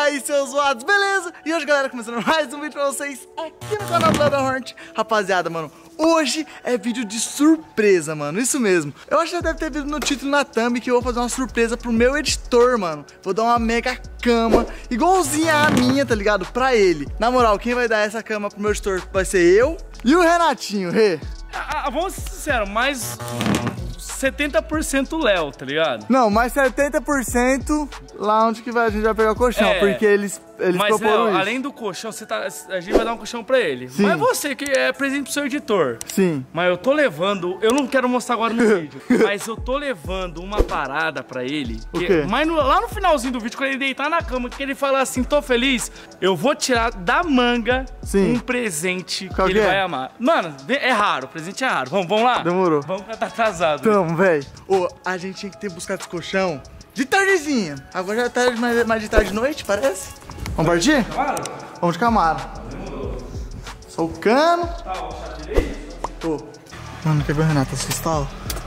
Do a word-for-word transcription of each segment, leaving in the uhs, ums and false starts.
aí, seus zoados, beleza? E hoje, galera, começando mais um vídeo pra vocês aqui no canal do Léo da Hornet. Rapaziada, mano, hoje é vídeo de surpresa, mano, isso mesmo. Eu acho que já deve ter visto no título na thumb que eu vou fazer uma surpresa pro meu editor, mano. Vou dar uma mega cama, igualzinha a minha, tá ligado? Pra ele. Na moral, quem vai dar essa cama pro meu editor vai ser eu e o Renatinho, Rê. Ah, vamos ser sinceros, mais setenta por cento Léo, tá ligado? Não, mais setenta por cento lá onde que vai, a gente vai pegar o colchão, é, porque eles, eles mas, proporam Léo, isso. Além do colchão, você tá, a gente vai dar um colchão pra ele. Sim. Mas você que é presente pro seu editor. Sim. Mas eu tô levando, eu não quero mostrar agora no vídeo, mas eu tô levando uma parada pra ele. O que, quê? Mas no, lá no finalzinho do vídeo, quando ele deitar na cama, que ele falar assim, tô feliz, eu vou tirar da manga Sim. um presente Qual que ele que é? vai amar. Mano, é raro, o presente é raro. Vamos, vamos lá? Demorou. Vamos que tá atrasado. Tamo, velho. Ô, a gente tinha que ter buscado esse colchão de tardezinha. Agora já é tarde, mais, mais de tarde de noite, parece. Vamos partir? Camaro? Vamos de Camaro. Sou o cano. Tá, vamos achar direito? Tô. Mano, quer ver o Renato assustar?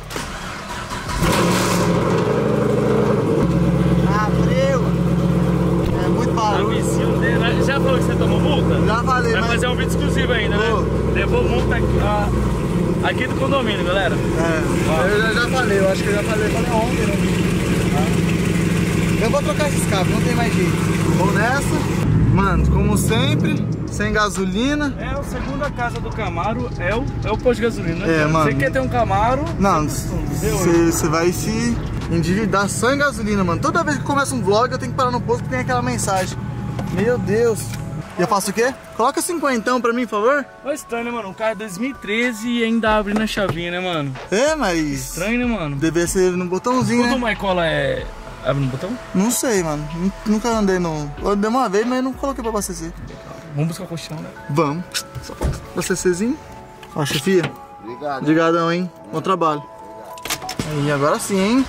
Ah, frio. É muito A barulho. vizinho dele. Já falou que você tomou multa? Já falei, Vai mas... fazer um vídeo exclusivo ainda, né? Vou. Levou multa aqui, ah, aqui do condomínio, galera. É, eu já, já falei, eu acho que eu já falei, falei ontem no vídeo. Eu vou trocar esses cabos, não tem mais jeito. Vou nessa. Mano, como sempre, sem gasolina. É, a segunda casa do Camaro é o, é o posto de gasolina, né? É, mano. Você quer ter um Camaro? Não, você vai se endividar só em gasolina, mano. Toda vez que começa um vlog, eu tenho que parar no posto que tem aquela mensagem. Meu Deus. E eu faço o quê? Coloca cinquentão pra mim, por favor. É estranho, né, mano? Um carro é dois mil e treze e ainda abre na chavinha, né, mano? É, mas... Estranho, né, mano? Deve ser no botãozinho, Tudo né? uma cola é... abre no botão? Não sei, mano. Nunca andei no... Eu andei uma vez, mas não coloquei pra abastecer. Vamos buscar o colchão, né? Vamos. Só pra abastecerzinho. Ó, chefia. Obrigado. Obrigadão, hein? Bom trabalho. Aí, agora sim, hein?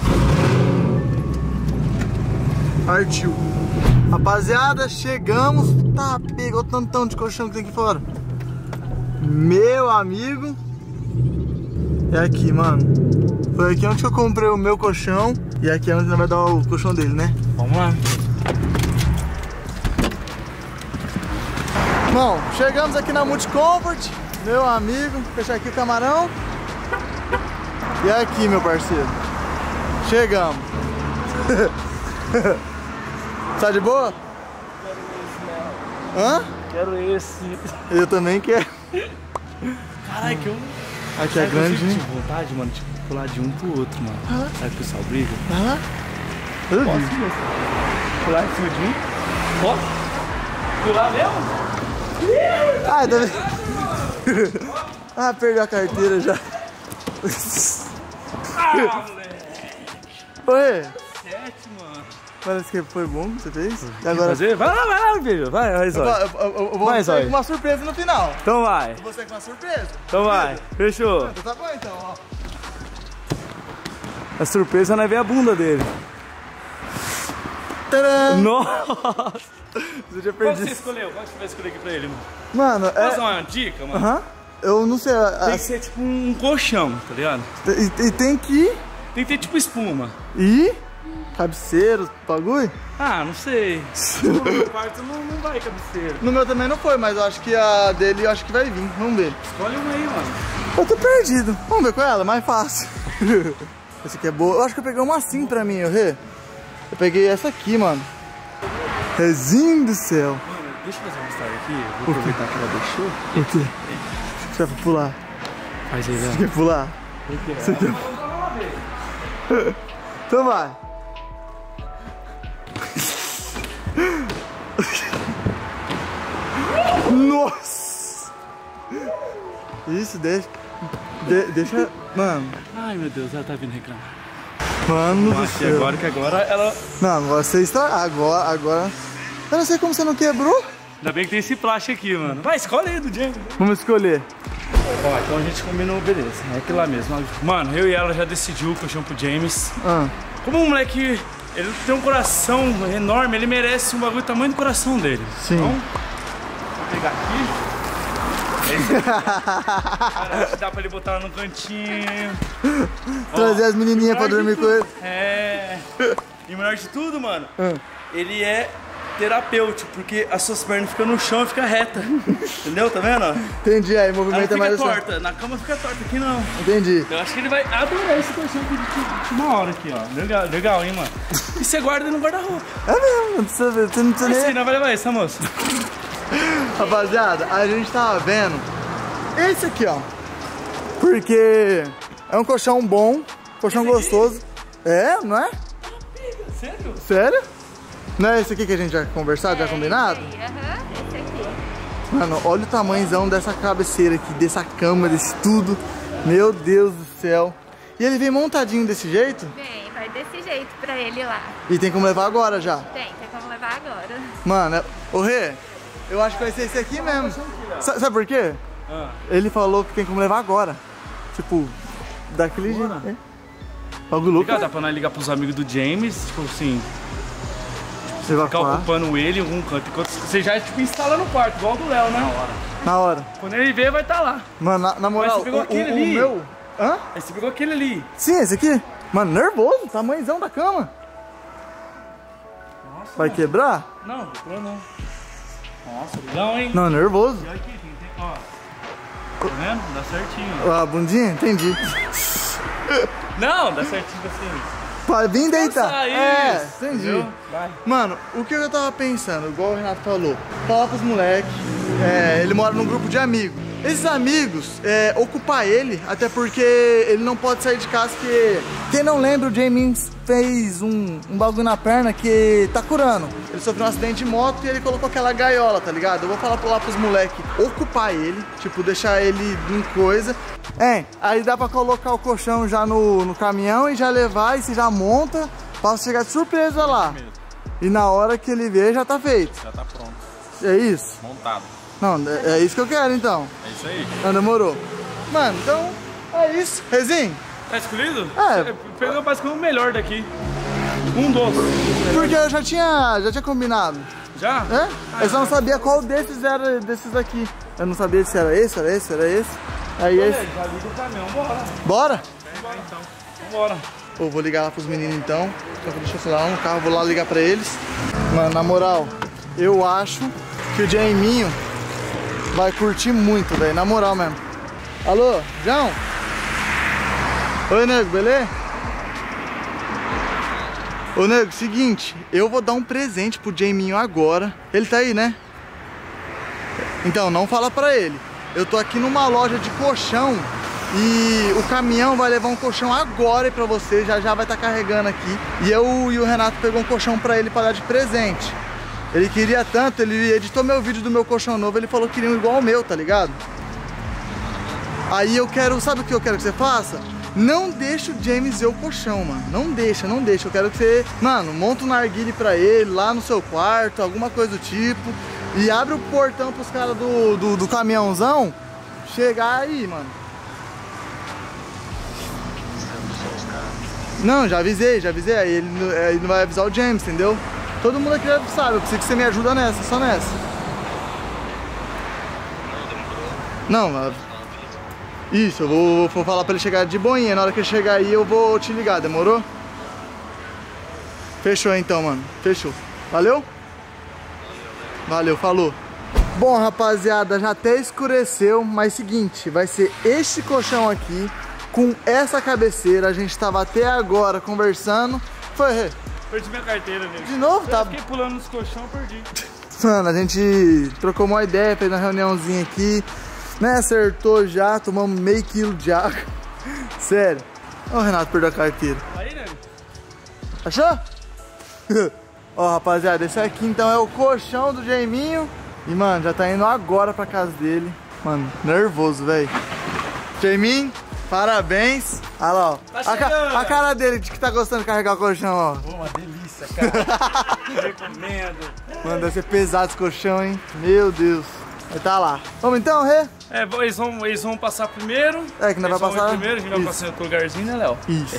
Partiu. Rapaziada, chegamos. Tá, pegou o tantão de colchão que tem aqui fora. Meu amigo. É aqui, mano. Foi aqui onde eu comprei o meu colchão. E aqui é onde nós vai dar o colchão dele, né? Vamos lá. Bom, chegamos aqui na Multicomfort. Meu amigo. Fechar aqui o camarão. E aqui, meu parceiro. Chegamos. Tá de boa? Hã? Quero esse. Eu também quero. Caralho, que eu... Aqui é grande, eu né? tive vontade, mano, tipo, pular de um pro outro, mano. Ah. Sabe que o pessoal briga? Ah, eu vi. Posso mesmo? Pular em cima de um? Posso? Pular mesmo? Ah, deve... ah, perdeu a carteira já. Ah, moleque. Oi, Sete, mano. parece que foi bom que você fez. E Agora... agora... Fazer? Vai lá, vai lá, filho. Vai, vai, Eu, Zóio. eu, eu, eu vou Vai, sair Zóio. com uma surpresa no final. Então vai. Eu vou sair com uma surpresa. Então vai. Fechou. Tá bom então, ó. A surpresa não é ver a bunda dele. Tcharam! Nossa. Você já Qual perdi. você escolheu? Qual que você vai escolher aqui pra ele, mano? Mano, Posso é... dar uma dica, mano? Aham. Eu não sei... a- Tem que ser tipo um colchão, tá ligado? E, e tem que... Tem que ter tipo espuma. E... Cabeceiro, bagulho? Ah, não sei. No quarto não, não vai cabeceira. No meu também não foi, mas eu acho que a dele eu acho que vai vir. Vamos ver. Escolhe uma aí, mano. Eu tô perdido. Vamos ver com ela, mais fácil. Essa aqui é boa. Eu acho que eu peguei uma assim pra mim, eu Rê. Eu peguei essa aqui, mano. Rezinho do céu. Mano, deixa eu fazer uma história aqui. Vou aproveitar que ela deixou. O quê? Você vai pular? Faz aí, Você velho. quer pular? Você quer... Então vai. Nossa! Isso, deixa. De, deixa. Mano. Ai, meu Deus, ela tá vindo reclamar. Mano do Nossa, e céu. agora que agora ela... Não, agora você está. Agora, agora. Eu não sei como você não quebrou. Ainda bem que tem esse plástico aqui, mano. Vai, escolhe aí do James. Vamos escolher. Ó, então a gente combinou, beleza. É aquilo lá mesmo. Mano, eu e ela já decidiu o colchão pro James. Ah. Como um moleque, ele tem um coração enorme, ele merece um bagulho do tamanho do coração dele. Sim. Então, vou pegar aqui. Cara, acho que dá pra ele botar ela no cantinho. Trazer Ó, as menininhas pra melhor dormir de com ele. tudo- É. E o melhor de tudo, mano, Ah. ele é terapêutico, porque as suas pernas ficam no chão e fica reta. Entendeu? Tá vendo? Entendi, aí o movimento é Ela mais fica assim. torta, na cama fica torta, aqui não. Entendi. Eu acho que ele vai adorar esse colchão aqui de última hora aqui, ó. Legal, legal, hein, mano? E você guarda no guarda-roupa. É mesmo, não precisa ver, você não precisa Mas nem... sim, não vai levar essa moça. Rapaziada, a gente tava vendo esse aqui, ó. Porque é um colchão bom, colchão gostoso. É, não é? Sério? Sério? Não é esse aqui que a gente já conversado, já combinado? Esse aqui, aham, esse aqui. Mano, olha o tamanhozão dessa cabeceira aqui, dessa cama, desse tudo. Meu Deus do céu. E ele vem montadinho desse jeito? Vem, vai desse jeito pra ele lá. E tem como levar agora já? Tem, tem como levar agora. Mano, ô Rê, eu acho que vai ser esse aqui mesmo. Sa- Sabe por quê? Ah. Ele falou que tem como levar agora. Tipo, daquele jeito. É. Algo louco. Liga, dá pra nós ligar pros amigos do James, tipo assim, Você ficar evacuar ocupando ele em algum canto. Enquanto você já tipo, instala no quarto, igual o do Léo, né? Na hora. na hora. Quando ele ver, vai estar tá lá. Mano, na, na moral, Mas você pegou o, aquele o, o ali? meu... Hã? Aí você pegou aquele ali. Sim, esse aqui. Mano, nervoso, tamanhozão da cama. Nossa, Vai mano. quebrar? Não, quebrou não. Nossa, legal, hein? Não, nervoso. E aqui, tem, tem, ó. Tá vendo? Dá certinho. A bundinha? Entendi. Não, dá certinho assim. Pra vir deitar. Nossa, É, isso. entendi. Entendeu? Vai. Mano, o que eu tava pensando, igual o Renato falou, falar pros moleques, é, ele mora num grupo de amigos. Esses amigos, é, ocupar ele, até porque ele não pode sair de casa, que quem não lembra, o James fez um, um bagulho na perna que tá curando. Ele sofreu um acidente de moto e ele colocou aquela gaiola, tá ligado? Eu vou falar lá pros moleques ocupar ele, tipo, deixar ele em coisa. É, aí dá pra colocar o colchão já no, no caminhão e já levar e você já monta pra chegar de surpresa lá. E na hora que ele ver, já tá feito. Já tá pronto, É isso? montado. Não, é, é isso que eu quero então. É isso aí. Não demorou. Mano, então é isso. Rezinho, Tá escolhido? É. Você pegou basicamente o melhor daqui. Um doce. porque eu já tinha, já tinha combinado. Já? É? Eu só não sabia qual desses era desses daqui. Eu não sabia se era esse, era esse, era esse. Aí esse. Beleza, já liga o caminhão, bora. Bora? Bora então. Vambora. Eu vou ligar lá pros meninos então. Só que deixa eu lá no carro, vou lá ligar pra eles. Mano, na moral, eu acho que o Jaiminho vai curtir muito, velho. Na moral mesmo. Alô, João? Oi, nego, beleza? Ô, nego, seguinte, eu vou dar um presente pro Jaiminho agora. Ele tá aí, né? Então, não fala pra ele. Eu tô aqui numa loja de colchão e o caminhão vai levar um colchão agora aí pra você, já já vai estar carregando aqui. E eu e o Renato pegou um colchão pra ele pra dar de presente. Ele queria tanto, ele editou meu vídeo do meu colchão novo, ele falou que queria um igual ao meu, tá ligado? Aí eu quero, sabe o que eu quero que você faça? Não deixa o James ver o colchão, mano. Não deixa, não deixa. Eu quero que você, mano, monta um narguile pra ele lá no seu quarto, alguma coisa do tipo. E abre o portão pros caras do, do, do caminhãozão chegar aí, mano. Não, já avisei, já avisei. Aí ele, ele não vai avisar o James, entendeu? Todo mundo aqui já sabe, eu preciso que você me ajuda nessa, só nessa. Não, mas... Isso, eu vou, vou falar pra ele chegar de boinha. Na hora que ele chegar aí, eu vou te ligar, demorou? Fechou então, mano. Fechou. Valeu? Valeu, falou. Bom, rapaziada, já até escureceu, mas seguinte, vai ser este colchão aqui, com essa cabeceira. A gente tava até agora conversando. Foi, Rê? Perdi minha carteira, nego. De novo? Eu Tá. fiquei pulando nos colchão, perdi. Mano, a gente trocou uma ideia, fez uma reuniãozinha aqui, né? Acertou já, tomamos meio quilo de água. Sério. Ó, o Renato perdeu a carteira. Aí, nego. Achou? Ó, rapaziada, esse aqui então é o colchão do Jaiminho. E, mano, já tá indo agora pra casa dele. Mano, nervoso, velho. Jaiminho, parabéns. Olha lá, ó. Tá a, ca chegando. a cara dele de que tá gostando de carregar o colchão, ó. Pô, uma delícia, cara. Recomendo. Mano, deve ser pesado esse colchão, hein? Meu Deus. Vai tá lá. Vamos então, Rê? É, eles vão, eles vão passar primeiro. É, que não eles vai vão passar- ir primeiro, a gente vai Isso. passar em outro lugarzinho, né, Léo? Isso.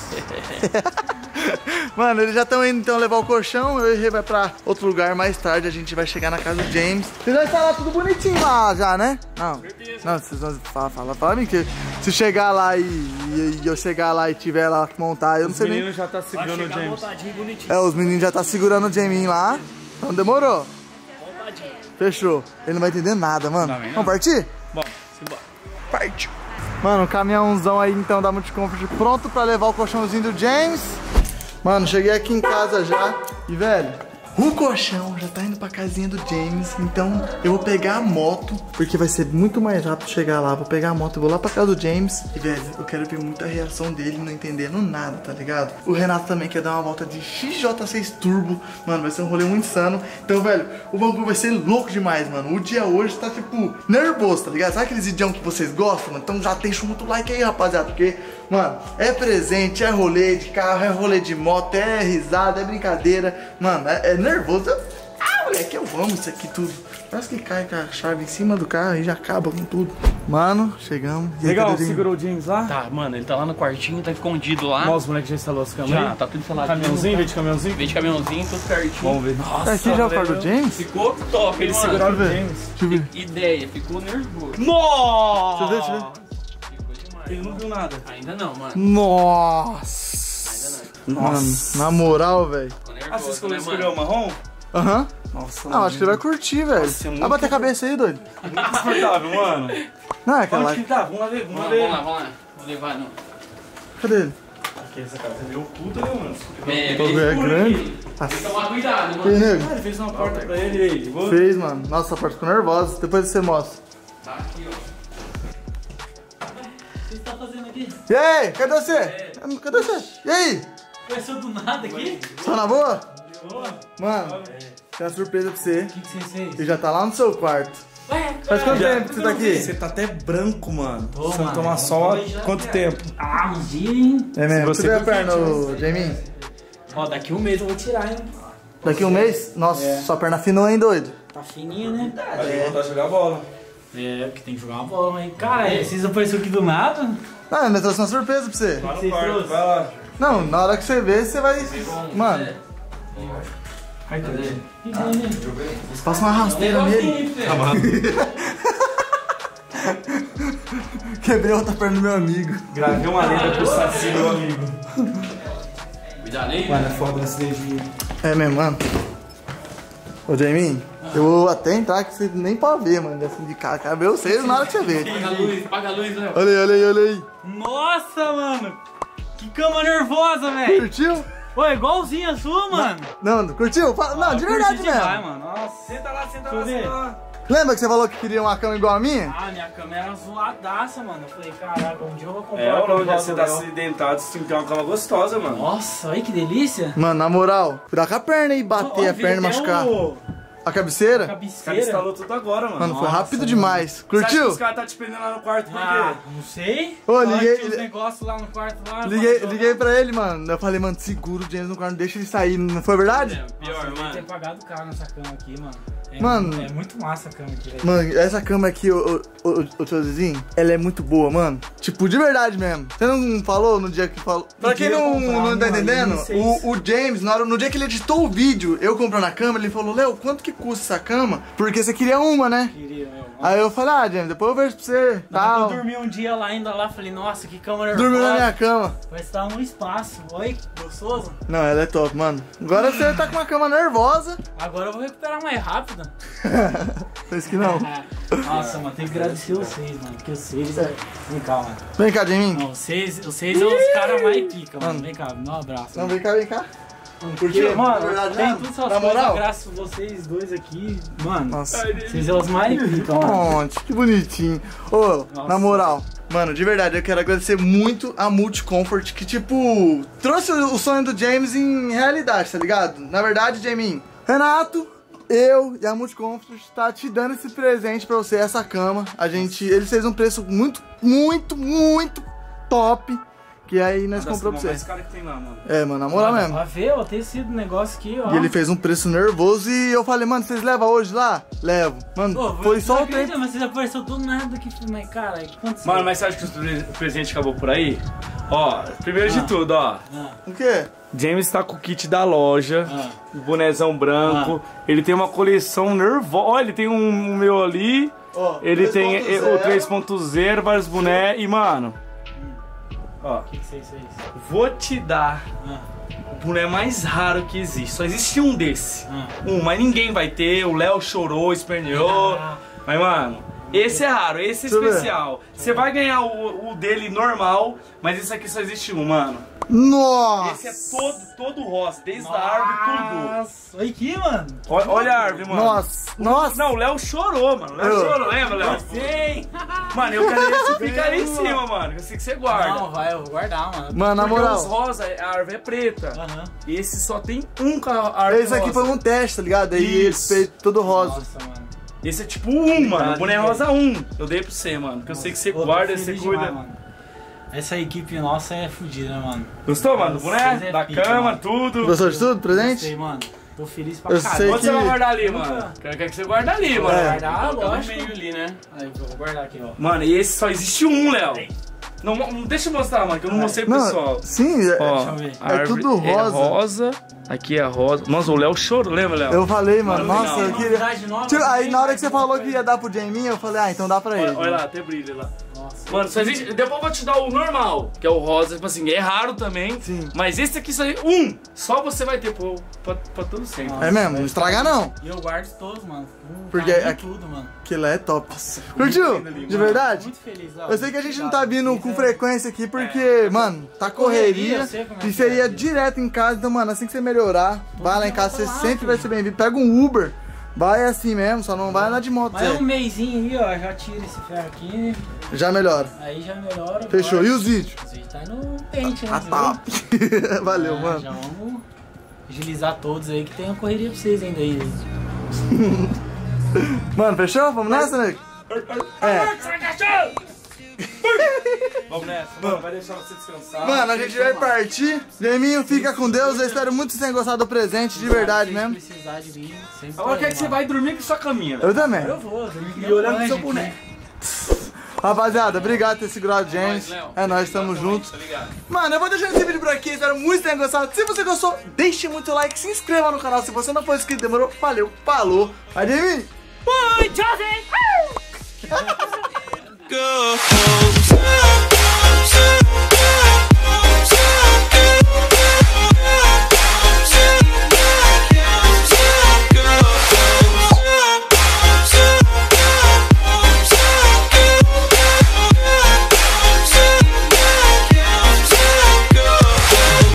Mano, eles já estão indo então levar o colchão. Eu e o Rê vai pra outro lugar mais tarde. A gente vai chegar na casa do James. Vocês vão instalar tudo bonitinho lá já, né? Não. Certeza. Não, vocês vão falar, fala pra mim que se chegar lá e, e- e eu chegar lá e tiver lá que montar, eu não Os sei nem. meninos já tá segurando o James. É, os meninos já tá segurando o Jaminho lá. Então demorou. Fechou. Ele não vai entender nada, mano. Não, não. Vamos partir? Bom, simbora. Partiu. Mano, caminhãozão aí então da Multicomfort pronto pra levar o colchãozinho do James. Mano, cheguei aqui em casa já. E velho, o colchão já tá indo pra casinha do James. Então eu vou pegar a moto, porque vai ser muito mais rápido chegar lá. Vou pegar a moto e vou lá pra casa do James. E velho, eu quero ver muita reação dele não entendendo nada, tá ligado? O Renato também quer dar uma volta de X J seis Turbo. Mano, vai ser um rolê muito insano. Então, velho, o bagulho vai ser louco demais, mano. O dia hoje tá, tipo, nervoso, tá ligado? Sabe aqueles vídeos que vocês gostam, mano? Então já deixa muito like aí, rapaziada. Porque, mano, é presente, é rolê de carro, é rolê de moto, é risada, é brincadeira. Mano, é, é nervoso. Ah, moleque, eu amo isso aqui tudo. Parece que cai com a chave em cima do carro e já acaba com tudo. Mano, chegamos. E aí, Legal, cadê ele? segurou o James lá? Tá, mano, ele tá lá no quartinho, tá escondido lá. Nossa, os moleques já instalou as câmeras Já, aí? tá tudo instalado. Caminhãozinho, veio de caminhãozinho? Veio de caminhãozinho, tudo certinho. Vamos ver. Nossa, Aqui já é o quarto velho. do James? Ficou top, Ele mano. segurou o Deixa eu ver. James. Deixa eu ver. Ideia, ficou nervoso. Nossa! Deixa eu ver, deixa eu ver. Ficou demais. Ele não viu nada. Ainda não, mano. Nossa. Ainda não. Mano, na moral, velho. Ficou Ah, você nervoso, escolheu, né, escolheu o mano? marrom? Aham. Nossa, Não, acho que ele vai curtir, velho. Nossa, é muito Vai bater a cabeça aí, doido. muito confortável, mano. Não, é aquela Onde lá. que tá? Vamos lá ver, vamos lá Vamos, ver. vamos lá, vamos lá. Vou levar no... Cadê ele? Aqui, essa casa é meio oculta, né, mano? É, O bagulho é escuro grande. aqui. Tem que tomar cuidado, Ei, mano. nego. Ah, ele fez uma porta pra ele aí. Ligou? Fez, mano. Nossa, essa parte ficou nervosa. Depois você mostra. Tá aqui, ó. O que você tá fazendo aqui? E aí, cadê você? Cadê você? E aí? Apareceu do nada aqui? Só na boa? Boa. Mano, tem uma surpresa pra você. O que, que você fez? Ele já tá lá no seu quarto. Ué, Faz quanto Já- tempo que você tá aqui? Você tá até branco, mano. Tô, Você não mano. toma sol há Já quanto tá. tempo? Ah, um dia, hein? É mesmo. Se Você você vê a curtir, perna, ô, Jamie? Ó, daqui um mês eu vou tirar, hein? Daqui um mês? Nossa, sua perna afinou, hein, doido? Tá fininha, né? Vai voltar a jogar bola. É, porque tem que jogar uma bola, mas... Cara, vocês apareceram aqui do nada? Ah, eu trouxe uma surpresa pra você. Lá no Vocês quarto, trouxe? vai lá. Não, na hora que você ver, você vai... Mano, Cadê? passa uma rasteira nele. Quebrei outra perna do meu amigo. Gravei uma lenda pro Saci, meu amigo. Cuidado aí. Mano, é foda esse dedinho. É mesmo, mano. Ô, Jamie, eu vou até entrar que você nem pode ver, mano. Assim de cara, quero ver vocês na hora que você vê. Apaga a luz, apaga a luz, Léo. Olha aí, olha aí, olha aí. Nossa, mano! Que cama nervosa, velho! Curtiu? Ô, igualzinha a sua, mano! Não, curtiu? Fala- Não, de verdade Curti demais, mesmo. mano. Nossa. Senta lá, senta Deixa eu lá, ver. senta lá. Lembra que você falou que queria uma cama igual a minha? Ah, minha cama era zoadaça, mano. Eu falei, caraca, um dia eu vou comprar É, uma ô, cama já igual você do tá Léo. acidentado, você tem que ter uma cama gostosa, mano. Nossa, olha que delícia! Mano, na moral, cuidar com a perna e bater Ó, a perna e veio até machucar. o- A cabeceira? O cara Cabeceira. instalou tudo agora, mano. Mano, foi Nossa, rápido mano. demais. Você acha que Curtiu? os caras tá te prendendo lá no quarto por Ah, quê? não sei. Ô, Falaram liguei- que tinha uns li- negócios lá no quarto lá. Liguei, falaram que liguei pra ele, mano. Eu falei, mano, segura o James no quarto, não deixa ele sair. Não foi verdade? É, pior, Nossa, eu devia ter mano. pagado caro nessa cama aqui, mano. É, Mano. É muito massa a cama aqui, velho. Mano, essa cama aqui, ô, ô, ô, ô tiozinho, ela é muito boa, mano. Tipo, de verdade mesmo. Você não falou no dia que falou? Pra quem dia eu não, comprar não tá uma aí, entendendo, não sei o, se- o James, na hora, no dia que ele editou o vídeo, eu comprando a cama, ele falou, Léo, quanto que custa essa cama? Porque você queria uma, né? Queria, meu. Aí eu falei, ah, James, depois eu vejo pra você, Não, tal. eu dormi um dia lá, ainda lá, falei, nossa, que cama nervosa. Dormiu na minha cama. Parece que tá um espaço. Oi, que gostoso. Não, ela é top, mano. Agora você tá com uma cama nervosa. Agora eu vou recuperar mais rápido. Pensa que não. Nossa, mano, tem que agradecer vocês, mano. Porque vocês. Vem cá, mano. Vem cá, Jamie. Não, vocês, vocês são os caras mais pica, mano. Vem cá, me dá um abraço. Não, mano. vem cá, vem cá. Porque, Curtiu? mano, Na verdade tem mesmo? tudo essas Na coisas moral? graças a vocês dois aqui. Mano, Nossa. vocês são os mais pica, mano. Monte, que bonitinho. Ô, Nossa. na moral, mano, de verdade, eu quero agradecer muito a Multicomfort, que, tipo, trouxe o sonho do James em realidade, tá ligado? Na verdade, Jamie, Renato, eu e a Multicomfort tá te dando esse presente pra você, essa cama. A gente, eles fez um preço muito, muito, muito top, que aí nós comprou pra Esse você. cara que tem lá, mano. É, mano, na moral mesmo. Pra ver, ó, tem sido um negócio aqui, ó. E ele fez um preço nervoso e eu falei, mano, vocês levam hoje lá? Levo. Mano, Pô, foi você só não o acredita, tempo. Mas vocês apareceu do nada aqui. Mas, cara, o que aconteceu? Mano, mas você acha que o pre- o presente acabou por aí? Ó, primeiro de Ah. tudo, ó. Ah, O quê? James tá com o kit da loja, ah. o bonezão branco. Ele tem uma coleção nervosa. Ó, ele tem um meu ali. Ó, Ele tem três ponto o zero. três ponto zero, vários bonés. E, mano, ó, O que que vocês fez? vou te dar Ah. o boné mais raro que existe. Só existe um desse. Ah. Um, mas ninguém vai ter. O Léo chorou, esperneou. Ah. Mas, mano, esse é raro, esse é Deixa eu ver. especial. Você vai ganhar o, o dele normal, mas esse aqui só existe um, mano. Nossa! Esse é todo, todo rosa, desde a árvore, tudo. Nossa, olha aqui, mano. Olha, olha a árvore, mano. Nossa! Nossa! Não, o Léo chorou, mano. O Léo Eu. chorou, lembra, Léo? Sim. Mano, eu quero esse fica ali em cima, mano. Eu sei que você guarda. Não, vai, eu vou guardar, mano. Mano, na Porque moral, os rosa, a árvore é preta. Aham. E esse só tem um com a árvore esse aqui rosa. foi um teste, tá ligado? Aí ele Isso. fez todo rosa. Nossa, mano. Esse é tipo um, mano. O boné Obrigado, rosa um. Eu dei pra você, mano. Porque eu sei que você Pô, tô guarda, você feliz cuida. demais, mano. Essa equipe nossa é fodida, mano. Gostou, mano? Do boné? Vocês é Da pica, cama, mano. tudo. Gostou de tudo? Gostei, Presente? mano. Tô feliz pra Eu caralho. sei Onde você vai que- guardar ali, Nunca- mano? Quero que você guarde ali, mano. É. Guardar, Coloca no lógico. meio ali, né? Aí, eu vou guardar aqui, ó. Mano, e esse só existe um, Léo. Não, não deixa eu mostrar, mano, que eu não mostrei pro pessoal. Não, sim, é- Ó, Deixa eu ver. a É árvore tudo rosa. É rosa. Aqui é rosa. Nossa, o Léo chorou, lembra, Léo? eu falei, mano, Mano, nossa, não. eu queria... Novidade nova, Tipo, aí também, na hora que você vai, falou vai. que ia dar pro Jamie, eu falei, ah, então dá pra ele. Olha, olha lá, até brilha lá. Nossa. Mano, só existe. Depois eu vou te dar o normal, que é o rosa, tipo assim, é raro também. Sim. Mas esse aqui só é um. Só você vai ter pro, pra, pra todo sempre. É mesmo, não estraga não, E eu guardo todos, mano. Com Porque carinho e aqui- tudo, mano. que lá é top. Curtiu? lindo ali, De mano. verdade? Muito feliz, Léo. Eu sei que a gente não tá Obrigado. vindo com Isso é- frequência aqui porque, mano, tá correria. eu sei como é E que seria é. direto em casa, então, mano, assim que você melhorar, vai lá em casa, você dia eu vou lá, sempre vai filho. ser bem-vindo. Pega um Uber, vai assim mesmo, só não vai andar de moto, Mas é um Zé. mêsinho aí, ó. Já tira esse ferro aqui. Já melhora. Aí já melhora. Fechou. bora. E os vídeos? Os vídeos tá aí no pente, né? Ah, você tá. viu? Valeu, Ah, mano. Já vamos agilizar todos aí, que tem uma correria pra vocês ainda aí. Mano, fechou? Vamos nessa, nego? É. Vamos nessa, mano, vai deixar você descansar. Mano, a gente vai partir. Leminho, fica com Deus. Eu espero muito que vocês tenham gostado do presente, de verdade Se mesmo. precisar de mim, sempre Agora tô quer aí, que você mano. vai dormir com sua caminha. Eu também. Eu vou, dormir com E olhando pro seu aqui. boneco. Rapaziada, obrigado por ter segurado a gente. Léo. É nóis, tamo juntos. Tá ligado? Mano, eu vou deixando esse vídeo por aqui. Espero muito que tenham gostado. Se você gostou, deixe muito like, se inscreva no canal. Se você não for inscrito, demorou? Valeu, falou. Vai, Jamie! Ui, José!